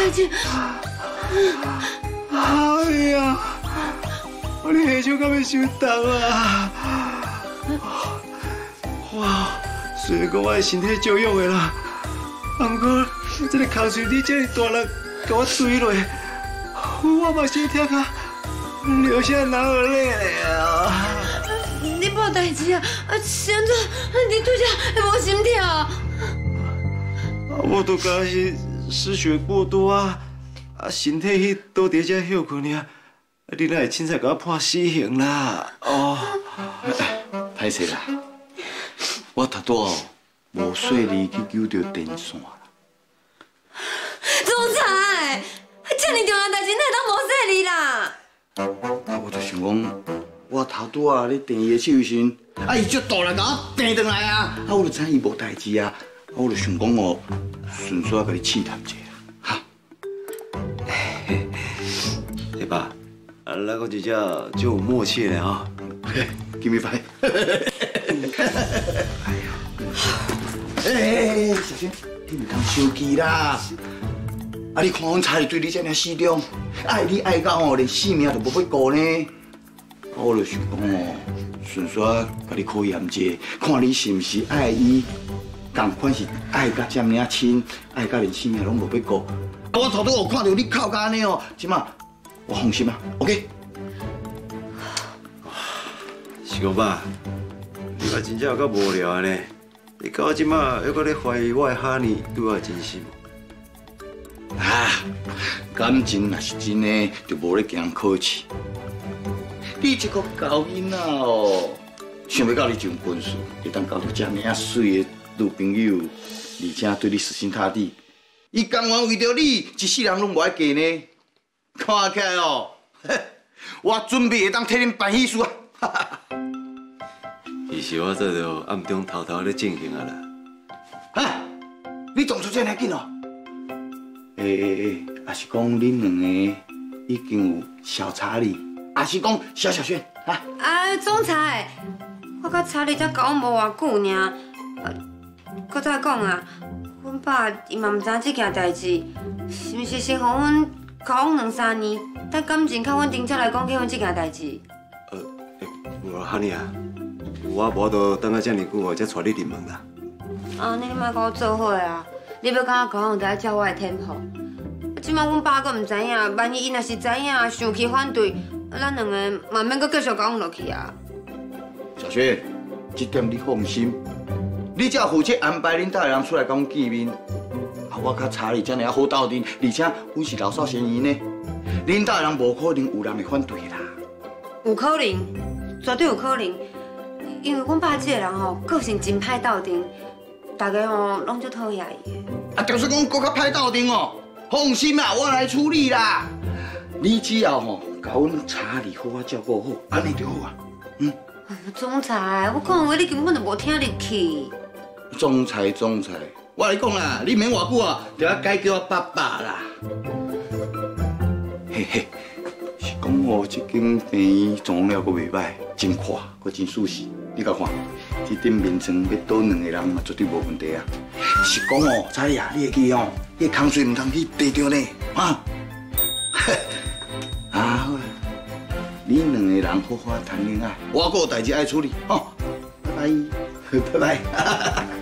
代志？ 哎呀，我的下手敢要伤重啊！哇，虽然讲我的身体照样的啦，不过这个口水你这么大力给我追落，我嘛心疼啊，流下眼泪啊！ 你无代志啊？是安怎？你拄则会无心跳？ 我都讲是失血过多啊，身体迄倒伫遮休困尔，你哪会凊彩甲我判死刑啦？哦， 歹势啦，我头拄哦无细力去救着电线啦。 总裁，这么重要代志，哪会当无细力啦？ 我就想讲，我头拄啊咧电伊的手时，伊足大力甲我电转来啊，我就知伊无代志啊，我就想讲哦，顺续甲你试探一下，哈。 对吧？咱个真正就有默契了啊 ！Give me five。哎，小心，你唔通生气啦！你看阮查理对你这么死忠，爱你爱到哦，连性命都无要顾呢。我就想讲哦，顺续甲你考验者，看你是毋是爱伊，同款是爱甲这么亲，爱甲连性命拢无要顾。我头拄有看到你哭甲安尼哦，即马我放心啊 ，OK。 是讲爸，你嘛真正有够无聊安尼，你到我即马还搁咧怀疑我的哈尼对我的真心？ 啊，感情若是真的，就无咧惊客气。你这个高囡仔哦，想要到你上军事，会当交到这么啊水的女朋友，而且对你死心塌地，伊甘愿为着你一世人拢无爱嫁呢？看起来哦，我准备会当替恁办喜事啊！ 其实我早就暗中偷偷咧进行啊啦。 啊，你做出这么紧哦？也是讲恁两个已经有小查理，也是讲小小轩啊？ 总裁，我甲查理才交往无偌久尔。搁再讲啊，阮爸伊嘛毋知这件代志，是毋是先互阮交往2、3年，等感情较稳定才来讲结婚这件代志？ 无哈尼啊，我无都等啊遮尔久，才带你入门啦。 你莫甲我做伙啊！你要甲我交往，就要照我的天赋。即摆阮爸阁毋知影，万一伊若是知影，生气反对，咱两个嘛免阁继续交往落去啊。 小轩，这点你放心，你只要负责安排恁大人出来甲阮见面，我甲查理遮尔好斗阵，而且阮是老少咸宜呢，恁大人无可能有人会反对啦。 有可能，绝对有可能，因为阮爸这个人吼，个性真歹斗阵，大家吼拢足讨厌伊的。 就是讲搁较歹斗阵哦，放心啦，我来处理啦。你只要吼甲阮查理好好照顾好，安尼就好啊。 总裁，我讲话你根本就无听入去。 总裁，我来讲啦，你免偌久啊，就要改叫我爸爸啦。嘿嘿。是讲哦，这间病院装了阁袂歹，真快，阁真舒适。你甲看，这顶面床要倒2个人嘛，绝对无问题啊。是讲哦，查理啊，你会记哦，你的空水唔通去地着呢，啊！好啦，你2个人好好谈恋爱，我阁有代志爱处理，吼，拜拜，拜拜。